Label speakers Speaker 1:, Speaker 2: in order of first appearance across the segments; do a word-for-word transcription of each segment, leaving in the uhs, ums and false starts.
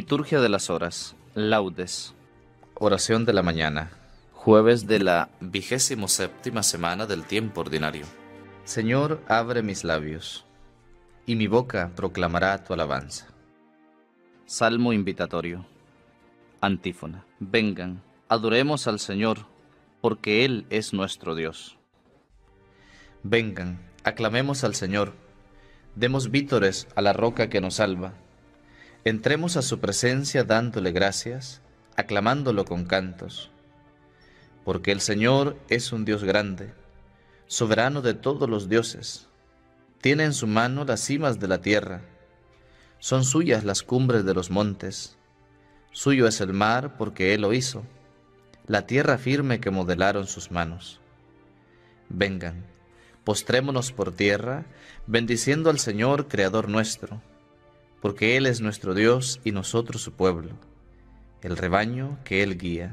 Speaker 1: Liturgia de las Horas, Laudes. Oración de la mañana, jueves de la vigésimo séptima semana del tiempo ordinario. Señor, abre mis labios, y mi boca proclamará tu alabanza. Salmo invitatorio. Antífona. Vengan, adoremos al Señor, porque Él es nuestro Dios. Vengan, aclamemos al Señor, demos vítores a la roca que nos salva. Entremos a su presencia dándole gracias, aclamándolo con cantos. Porque el Señor es un Dios grande, soberano de todos los dioses. Tiene en su mano las cimas de la tierra, son suyas las cumbres de los montes. Suyo es el mar porque Él lo hizo, la tierra firme que modelaron sus manos. Vengan, postrémonos por tierra, bendiciendo al Señor, Creador nuestro, porque Él es nuestro Dios y nosotros su pueblo, el rebaño que Él guía.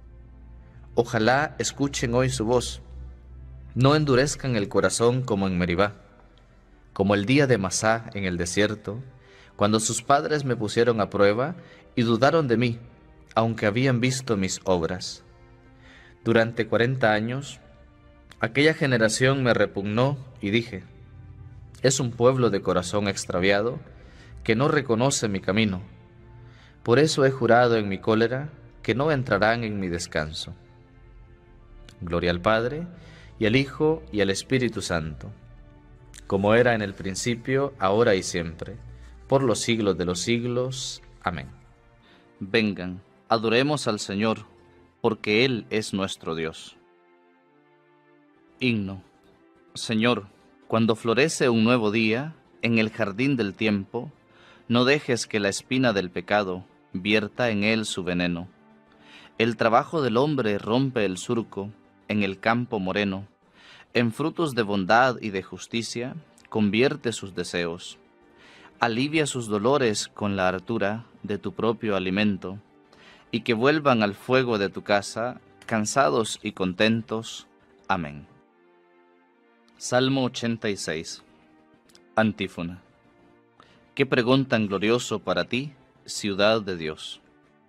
Speaker 1: Ojalá escuchen hoy su voz, no endurezcan el corazón como en Meribá, como el día de Masá en el desierto, cuando sus padres me pusieron a prueba y dudaron de mí, aunque habían visto mis obras. Durante cuarenta años, aquella generación me repugnó y dije, es un pueblo de corazón extraviado que no reconoce mi camino. Por eso he jurado en mi cólera que no entrarán en mi descanso. Gloria al Padre, y al Hijo, y al Espíritu Santo, como era en el principio, ahora y siempre, por los siglos de los siglos. Amén. Vengan, adoremos al Señor, porque Él es nuestro Dios. Himno. Señor, cuando florece un nuevo día, en el jardín del tiempo, no dejes que la espina del pecado vierta en él su veneno. El trabajo del hombre rompe el surco en el campo moreno, en frutos de bondad y de justicia convierte sus deseos. Alivia sus dolores con la hartura de tu propio alimento, y que vuelvan al fuego de tu casa, cansados y contentos. Amén. Salmo ochenta y seis. Antífona. Qué pregón tan glorioso para ti, ciudad de Dios.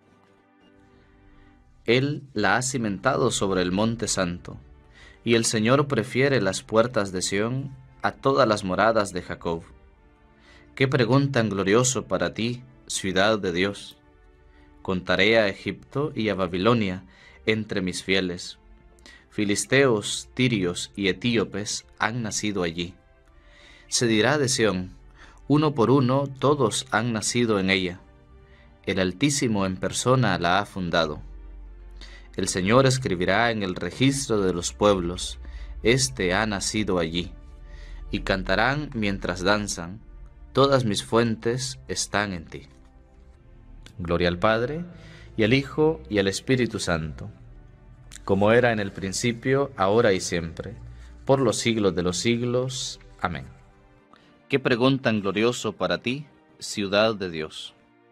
Speaker 1: Él la ha cimentado sobre el monte santo, y el Señor prefiere las puertas de Sión a todas las moradas de Jacob. Qué pregón tan glorioso para ti, ciudad de Dios. Contaré a Egipto y a Babilonia entre mis fieles. Filisteos, tirios y etíopes han nacido allí. Se dirá de Sión, uno por uno todos han nacido en ella. El Altísimo en persona la ha fundado. El Señor escribirá en el registro de los pueblos, este ha nacido allí. Y cantarán mientras danzan, todas mis fuentes están en ti. Gloria al Padre, y al Hijo, y al Espíritu Santo, como era en el principio, ahora y siempre, por los siglos de los siglos. Amén. Qué pregón tan glorioso para ti, ciudad de Dios.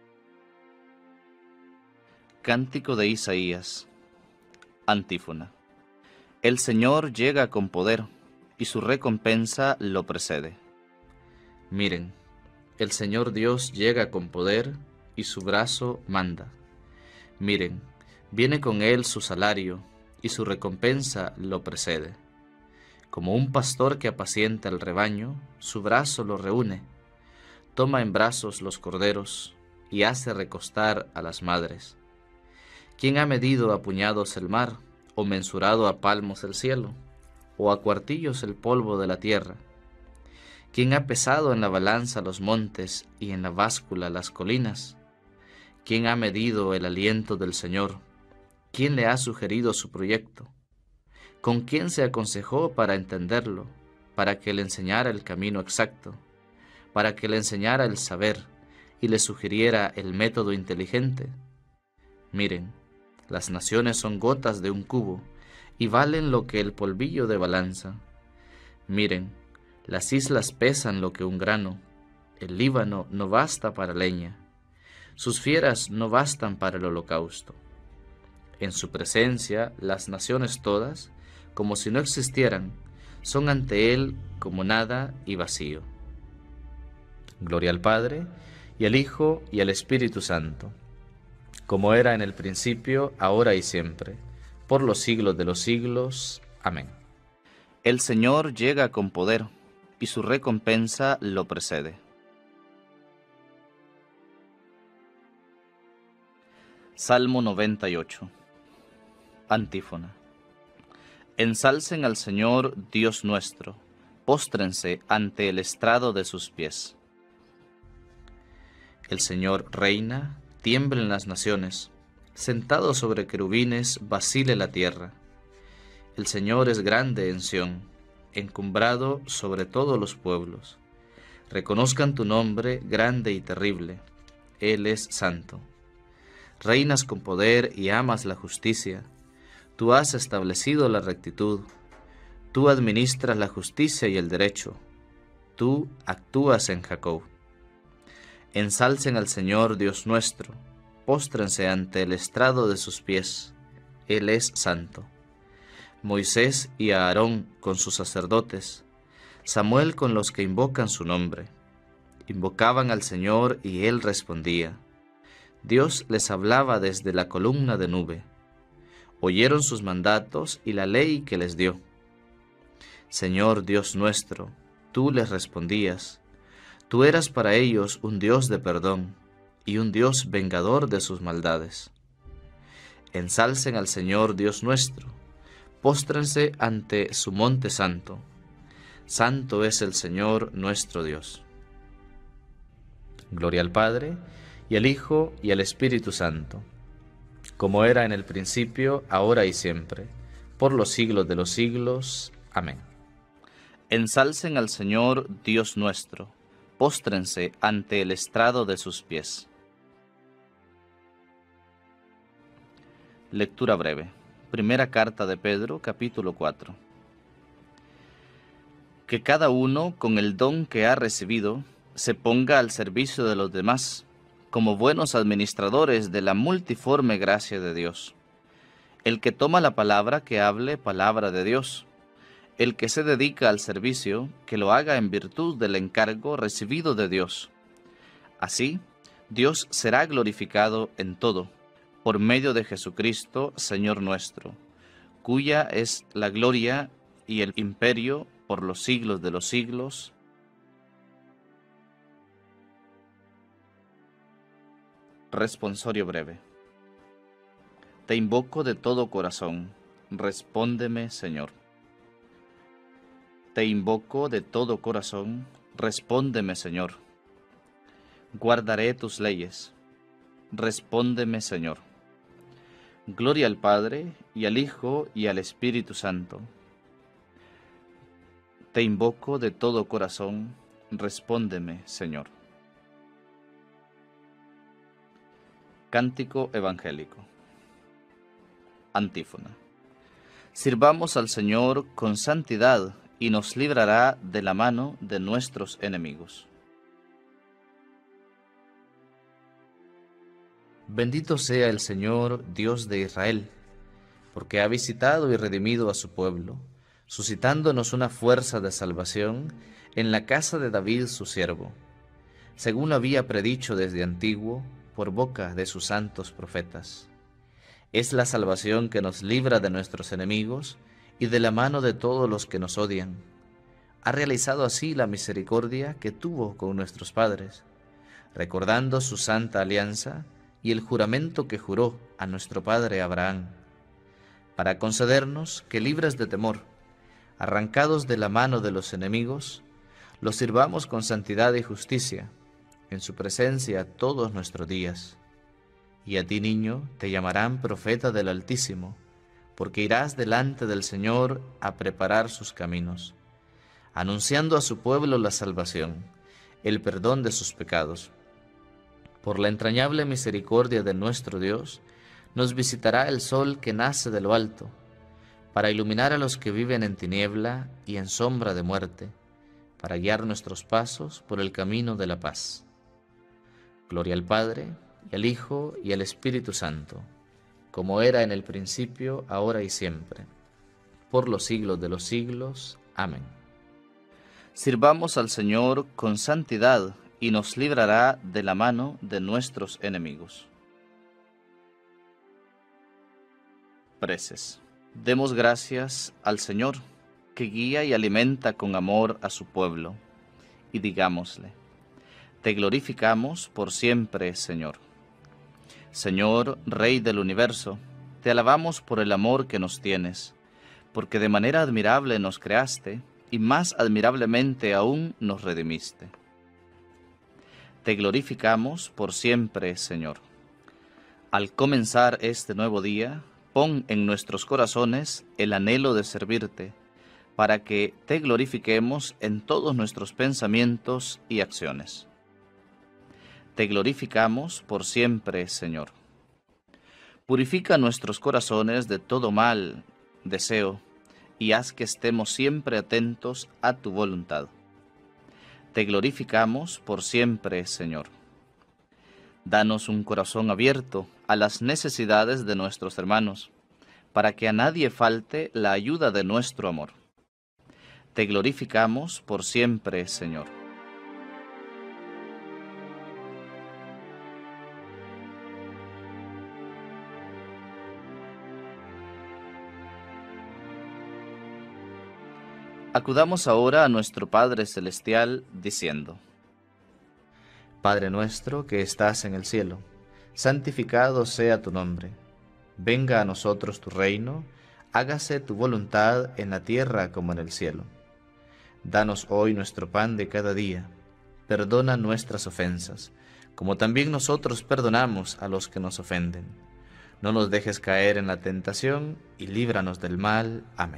Speaker 1: Cántico de Isaías. Antífona. El Señor llega con poder, y su recompensa lo precede. Miren, el Señor Dios llega con poder, y su brazo manda. Miren, viene con él su salario, y su recompensa lo precede. Como un pastor que apacienta el rebaño, su brazo lo reúne, toma en brazos los corderos y hace recostar a las madres. ¿Quién ha medido a puñados el mar, o mensurado a palmos el cielo, o a cuartillos el polvo de la tierra? ¿Quién ha pesado en la balanza los montes y en la báscula las colinas? ¿Quién ha medido el aliento del Señor? ¿Quién le ha sugerido su proyecto? ¿Con quién se aconsejó para entenderlo, para que le enseñara el camino exacto, para que le enseñara el saber y le sugiriera el método inteligente? Miren, las naciones son gotas de un cubo y valen lo que el polvillo de balanza. Miren, las islas pesan lo que un grano, el Líbano no basta para leña, sus fieras no bastan para el holocausto. En su presencia, las naciones todas, como si no existieran, son ante Él como nada y vacío. Gloria al Padre, y al Hijo, y al Espíritu Santo, como era en el principio, ahora y siempre, por los siglos de los siglos. Amén. El Señor llega con poder, y su recompensa lo precede. Salmo noventa y ocho. Antífona. Ensalcen al Señor Dios nuestro, póstrense ante el estrado de sus pies. El Señor reina, tiemblen las naciones, sentado sobre querubines vacile la tierra. El Señor es grande en Sión, encumbrado sobre todos los pueblos. Reconozcan tu nombre grande y terrible, Él es santo. Reinas con poder y amas la justicia. Tú has establecido la rectitud. Tú administras la justicia y el derecho. Tú actúas en Jacob. Ensalcen al Señor Dios nuestro. Póstrense ante el estrado de sus pies. Él es santo. Moisés y Aarón con sus sacerdotes. Samuel con los que invocan su nombre. Invocaban al Señor y Él respondía. Dios les hablaba desde la columna de nube. Oyeron sus mandatos y la ley que les dio. Señor Dios nuestro, tú les respondías. Tú eras para ellos un Dios de perdón y un Dios vengador de sus maldades. Ensalcen al Señor Dios nuestro, póstrense ante su monte santo. Santo es el Señor nuestro Dios. Gloria al Padre, y al Hijo, y al Espíritu Santo, como era en el principio, ahora y siempre, por los siglos de los siglos. Amén. Ensalcen al Señor Dios nuestro, póstrense ante el estrado de sus pies. Lectura breve. Primera carta de Pedro, capítulo cuatro. Que cada uno, con el don que ha recibido, se ponga al servicio de los demás, como buenos administradores de la multiforme gracia de Dios. El que toma la palabra, que hable palabra de Dios. El que se dedica al servicio, que lo haga en virtud del encargo recibido de Dios. Así, Dios será glorificado en todo, por medio de Jesucristo, Señor nuestro, cuya es la gloria y el imperio por los siglos de los siglos. Responsorio breve. Te invoco de todo corazón, respóndeme, Señor. Te invoco de todo corazón, respóndeme, Señor. Guardaré tus leyes, respóndeme, Señor. Gloria al Padre, y al Hijo, y al Espíritu Santo. Te invoco de todo corazón, respóndeme, Señor. Cántico evangélico. Antífona. Sirvamos al Señor con santidad y nos librará de la mano de nuestros enemigos. Bendito sea el Señor, Dios de Israel, porque ha visitado y redimido a su pueblo, suscitándonos una fuerza de salvación en la casa de David su siervo, según había predicho desde antiguo, por boca de sus santos profetas. Es la salvación que nos libra de nuestros enemigos y de la mano de todos los que nos odian. Ha realizado así la misericordia que tuvo con nuestros padres, recordando su santa alianza y el juramento que juró a nuestro padre Abraham, para concedernos que, libres de temor, arrancados de la mano de los enemigos, los sirvamos con santidad y justicia, en su presencia todos nuestros días. Y a ti, niño, te llamarán profeta del Altísimo, porque irás delante del Señor a preparar sus caminos, anunciando a su pueblo la salvación, el perdón de sus pecados. Por la entrañable misericordia de nuestro Dios, nos visitará el sol que nace de lo alto, para iluminar a los que viven en tiniebla y en sombra de muerte, para guiar nuestros pasos por el camino de la paz. Gloria al Padre, y al Hijo, y al Espíritu Santo, como era en el principio, ahora y siempre, por los siglos de los siglos. Amén. Sirvamos al Señor con santidad, y nos librará de la mano de nuestros enemigos. Preces. Demos gracias al Señor, que guía y alimenta con amor a su pueblo, y digámosle: te glorificamos por siempre, Señor. Señor, Rey del universo, te alabamos por el amor que nos tienes, porque de manera admirable nos creaste, y más admirablemente aún nos redimiste. Te glorificamos por siempre, Señor. Al comenzar este nuevo día, pon en nuestros corazones el anhelo de servirte, para que te glorifiquemos en todos nuestros pensamientos y acciones. Te glorificamos por siempre, Señor. Purifica nuestros corazones de todo mal deseo, y haz que estemos siempre atentos a tu voluntad. Te glorificamos por siempre, Señor. Danos un corazón abierto a las necesidades de nuestros hermanos, para que a nadie falte la ayuda de nuestro amor. Te glorificamos por siempre, Señor. Acudamos ahora a nuestro Padre Celestial, diciendo: Padre nuestro que estás en el cielo, santificado sea tu nombre. Venga a nosotros tu reino, hágase tu voluntad en la tierra como en el cielo. Danos hoy nuestro pan de cada día. Perdona nuestras ofensas, como también nosotros perdonamos a los que nos ofenden. No nos dejes caer en la tentación, y líbranos del mal. Amén.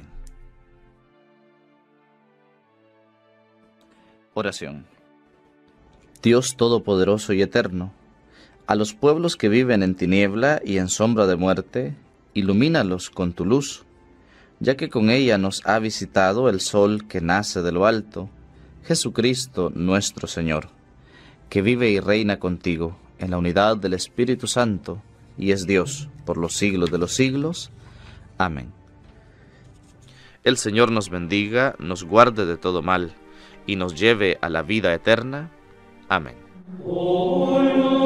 Speaker 1: Oración. Dios Todopoderoso y Eterno, a los pueblos que viven en tiniebla y en sombra de muerte, ilumínalos con tu luz, ya que con ella nos ha visitado el sol que nace de lo alto, Jesucristo nuestro Señor, que vive y reina contigo en la unidad del Espíritu Santo, y es Dios por los siglos de los siglos. Amén. El Señor nos bendiga, nos guarde de todo mal, y nos lleve a la vida eterna. Amén.